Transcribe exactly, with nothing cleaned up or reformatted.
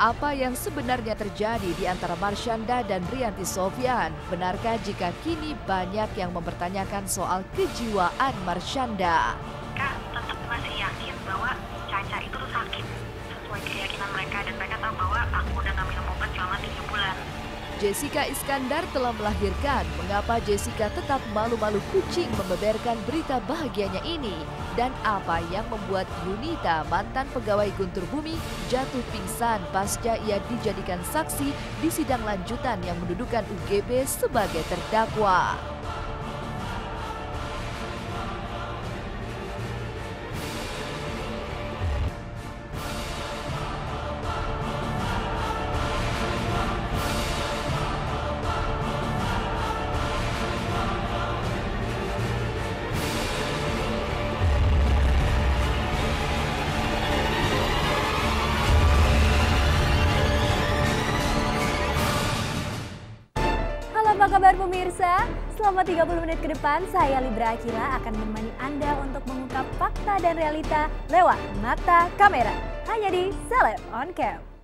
Apa yang sebenarnya terjadi di antara Marshanda dan Rianti Sofyan? Benarkah jika kini banyak yang mempertanyakan soal kejiwaan Marshanda? Mereka tetap masih yakin bahwa Caca itu tuh sakit sesuai keyakinan mereka, dan mereka tahu bahwa aku udah nggak minum obat selama tiga bulan. Jessica Iskandar telah melahirkan. Mengapa Jessica tetap malu-malu kucing membeberkan berita bahagianya ini? Dan apa yang membuat Yunita, mantan pegawai Guntur Bumi, jatuh pingsan pasca ia dijadikan saksi di sidang lanjutan yang mendudukan U G B sebagai terdakwa? Apa kabar pemirsa? Selama tiga puluh menit ke depan, saya Libra Akila akan menemani Anda untuk mengungkap fakta dan realita lewat mata kamera. Hanya di Seleb On Cam.